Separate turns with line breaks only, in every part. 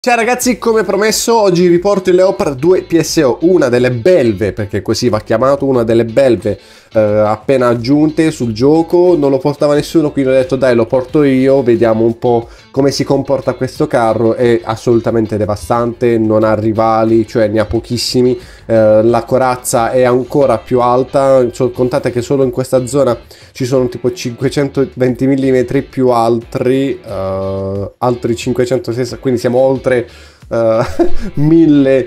Ciao ragazzi, come promesso oggi riporto il Leopard 2 PSO, una delle belve, perché così va chiamato, una delle belve appena aggiunte sul gioco. Non lo portava nessuno, quindi ho detto dai, lo porto io, vediamo un po' come si comporta questo carro. È assolutamente devastante, non ha rivali, cioè ne ha pochissimi. La corazza è ancora più alta, contate che solo in questa zona ci sono tipo 520 mm più altri 560, quindi siamo oltre 1000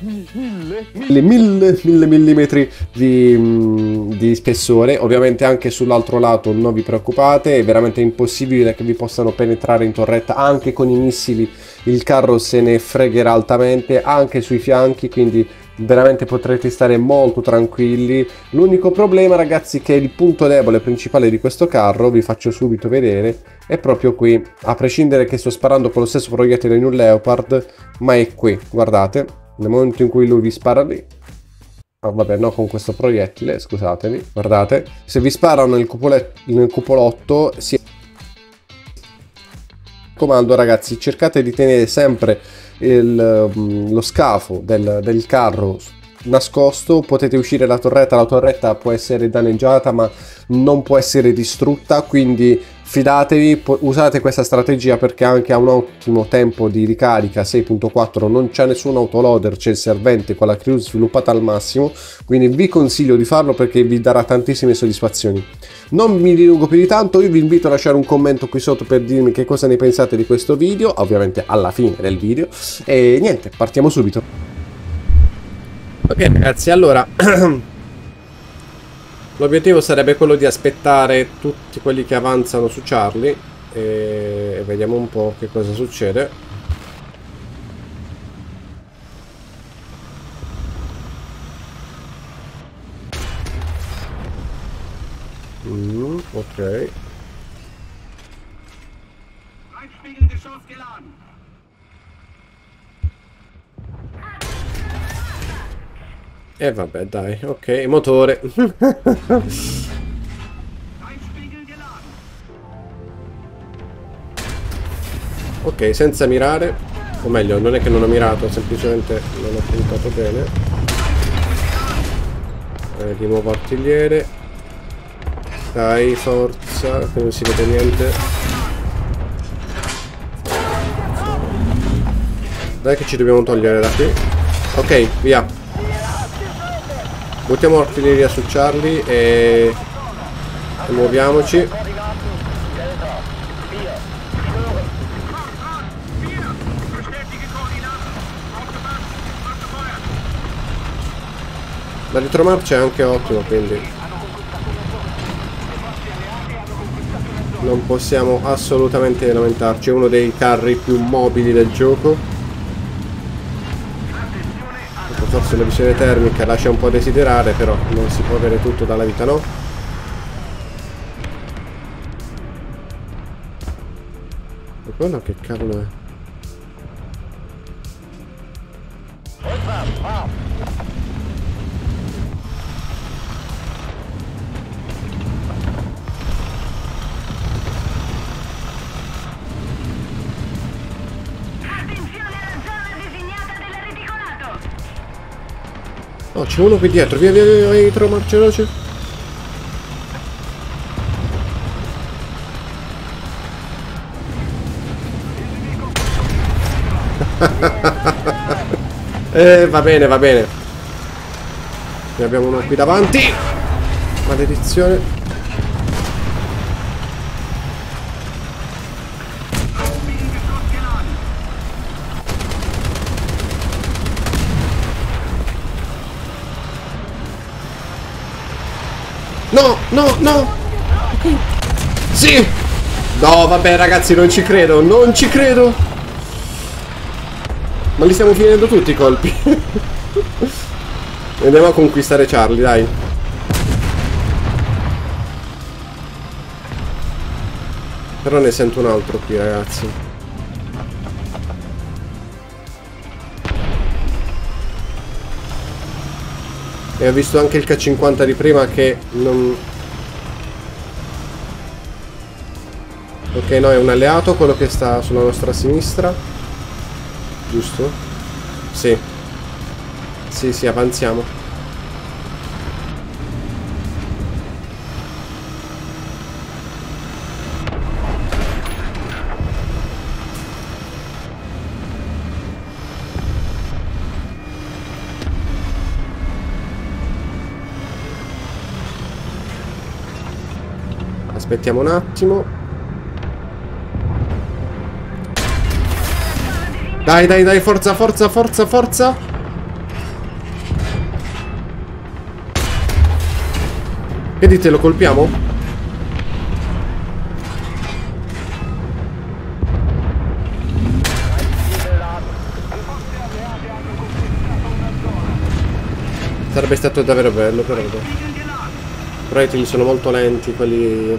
millimetri di spessore. Ovviamente anche sull'altro lato non vi preoccupate, è veramente impossibile che vi possano penetrare in torretta. Anche con i missili il carro se ne fregherà altamente, anche sui fianchi, quindi veramente potrete stare molto tranquilli. L'unico problema, ragazzi, che è il punto debole principale di questo carro, vi faccio subito vedere, è proprio qui. A prescindere che sto sparando con lo stesso proiettile in un Leopard, ma è qui, guardate, nel momento in cui lui vi spara lì, vabbè, no, con questo proiettile, scusatemi, guardate, se vi sparano nel cupolotto, comando, ragazzi, cercate di tenere sempre lo scafo del carro nascosto. Potete uscire la torretta può essere danneggiata ma non può essere distrutta, quindi fidatevi, usate questa strategia perché anche a un ottimo tempo di ricarica 6.4 non c'è nessun autoloader, c'è il servente con la crew sviluppata al massimo, quindi vi consiglio di farlo perché vi darà tantissime soddisfazioni. Non mi dilungo più di tanto, io vi invito a lasciare un commento qui sotto per dirmi che cosa ne pensate di questo video, ovviamente alla fine del video, e niente, partiamo subito. Ok ragazzi, allora l'obiettivo sarebbe quello di aspettare tutti quelli che avanzano su Charlie e vediamo un po' che cosa succede. Ok. E vabbè, dai, ok, motore. Ok, senza mirare, o meglio, non è che non ho mirato, semplicemente non ho puntato bene. Di nuovo artigliere. Dai, forza, che non si vede niente. Dai che ci dobbiamo togliere da qui. Ok, via. Buttiamo artiglieria su Charlie e muoviamoci. La retromarcia è anche ottima, quindi non possiamo assolutamente lamentarci. È uno dei carri più mobili del gioco. Forse la visione termica lascia un po' desiderare, però non si può avere tutto dalla vita, no? E quello che cavolo è? Oh, c'è uno qui dietro, via via via, via, marcia veloce. Va bene, va bene. Ne abbiamo uno qui davanti. Maledizione. No, no, no. Sì. No, vabbè ragazzi, non ci credo, non ci credo. Ma li stiamo finendo tutti i colpi. Andiamo a conquistare Charlie, dai. Però ne sento un altro qui, ragazzi. E ho visto anche il K50 di prima che non... Ok, no, è un alleato quello che sta sulla nostra sinistra. giusto? Sì. Sì, sì, avanziamo. Aspettiamo un attimo. Dai, dai, dai, forza, forza, forza, forza. Che dite, lo colpiamo? Sarebbe stato davvero bello, però. Però i team sono molto lenti, quelli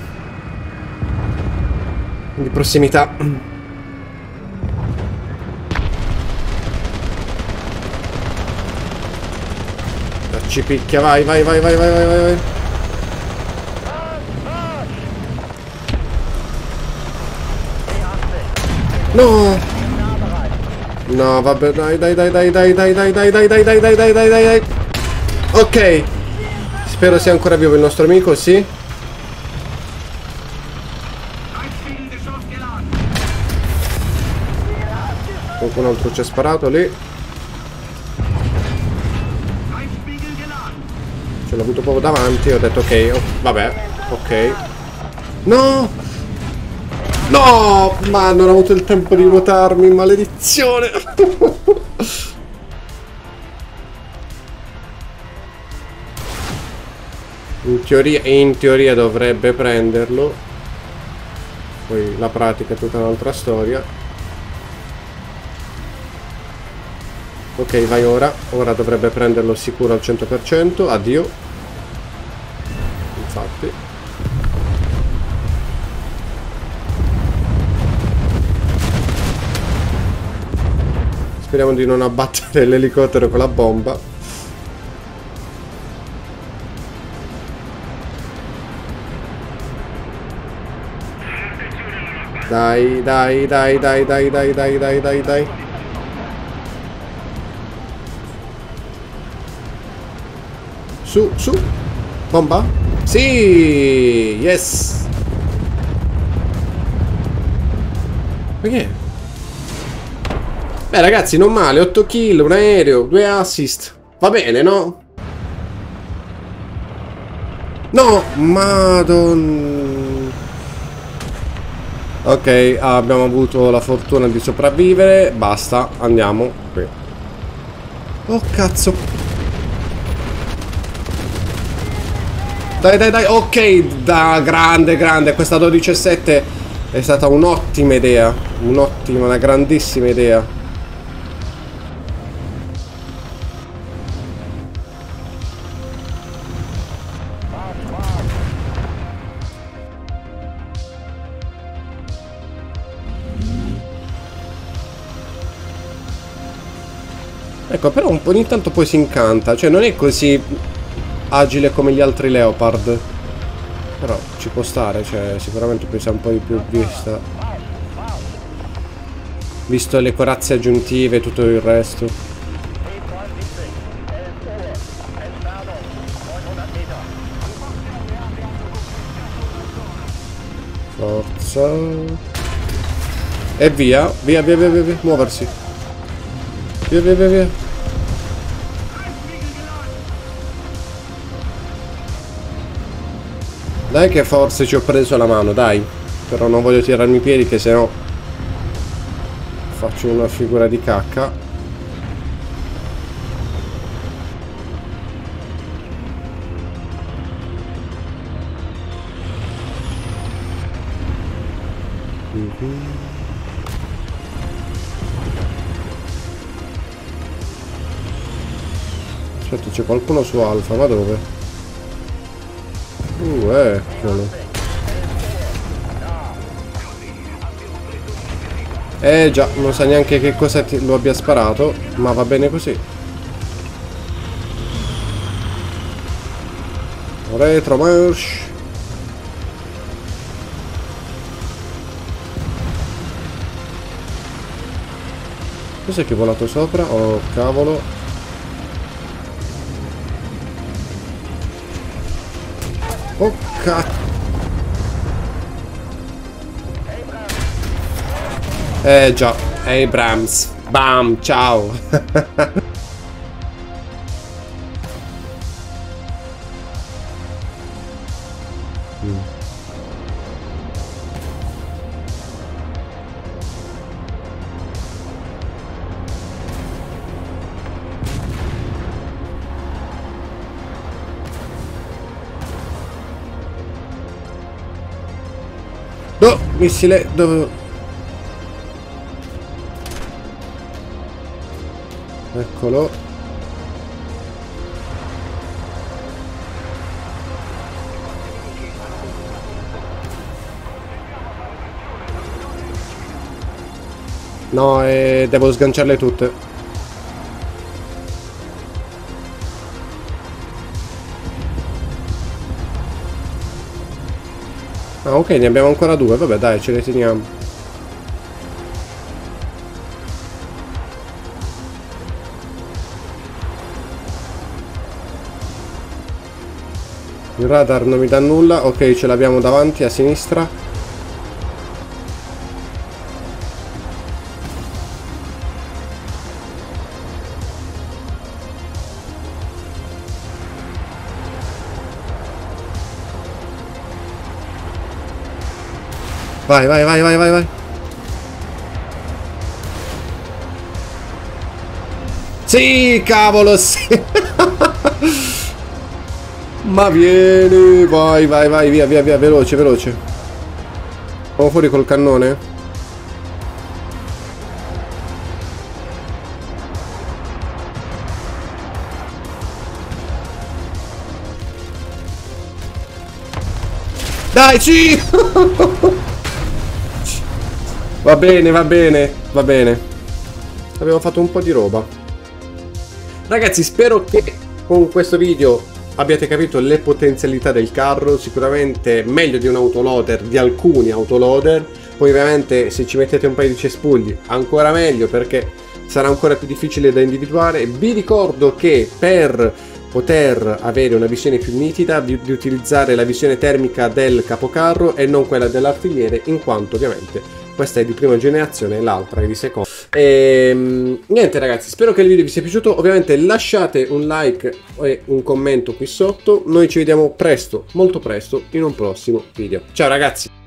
di prossimità. Ci picchia, vai, vai, vai, vai, vai, vai, vai. No! No, vabbè, dai, dai, dai, dai, dai, dai, dai, dai, dai, dai, dai, dai, dai, dai, dai. Ok. Spero sia ancora vivo il nostro amico, sì. Qualcun altro ci ha sparato lì. Ce l'ho avuto proprio davanti. Ho detto ok, oh, vabbè, ok. No! No! Ma non ho avuto il tempo di ruotarmi, maledizione! In teoria dovrebbe prenderlo. Poi la pratica è tutta un'altra storia. Ok, vai ora. Ora dovrebbe prenderlo sicuro al 100%. Addio. Infatti. Speriamo di non abbattere l'elicottero con la bomba. Dai, dai, dai, dai, dai, dai, dai, dai, dai, dai. Su, su. Bomba? Sì! Yes! Perché? Beh ragazzi, non male, 8 kill, un aereo, 2 assist. Va bene, no? No! Madonna. Ok, abbiamo avuto la fortuna di sopravvivere. Basta, andiamo qui. Oh cazzo. Dai, dai, dai. Ok, da grande, grande. Questa 12-7 è stata un'ottima idea. Un'ottima, una grandissima idea. Ecco, però ogni tanto poi si incanta. Cioè, non è così agile come gli altri Leopard. Però ci può stare, cioè, sicuramente poi sia un po' di più vista. Visto le corazze aggiuntive e tutto il resto. Forza. E via. Via, via, via, via, via. Muoversi. Via, via, via, via. Dai che forse ci ho preso la mano, dai. Però non voglio tirarmi i piedi che sennò faccio una figura di cacca. Aspetta, c'è qualcuno su Alfa, ma dove? Eccolo. Già, non sa neanche che cosa lo abbia sparato, ma va bene così. Retromarch. Cos'è che è volato sopra? Oh, cavolo. Oh, cazzo. Già. Abrams. Bam, ciao. No, missile, dove... Eccolo. No, devo sganciarle tutte. Ah, ok, ne abbiamo ancora due. Vabbè, dai, ce le teniamo. Il radar non mi dà nulla. Ok, ce l'abbiamo davanti a sinistra. Vai, vai, vai, vai, vai, vai. Sì, cavolo, sì. Ma vieni, vai, vai, vai, via, via, via, veloce, veloce. Andiamo fuori col cannone. Dai, sì! Va bene, va bene, va bene. Abbiamo fatto un po' di roba. Ragazzi, spero che con questo video abbiate capito le potenzialità del carro. Sicuramente meglio di un autoloader, di alcuni autoloader. Poi ovviamente se ci mettete un paio di cespugli ancora meglio, perché sarà ancora più difficile da individuare. Vi ricordo che per poter avere una visione più nitida di utilizzare la visione termica del capocarro e non quella dell'artigliere, in quanto ovviamente questa è di prima generazione e l'altra è di seconda. Niente ragazzi, spero che il video vi sia piaciuto. Ovviamente lasciate un like e un commento qui sotto. Noi ci vediamo presto, molto presto, in un prossimo video. Ciao ragazzi!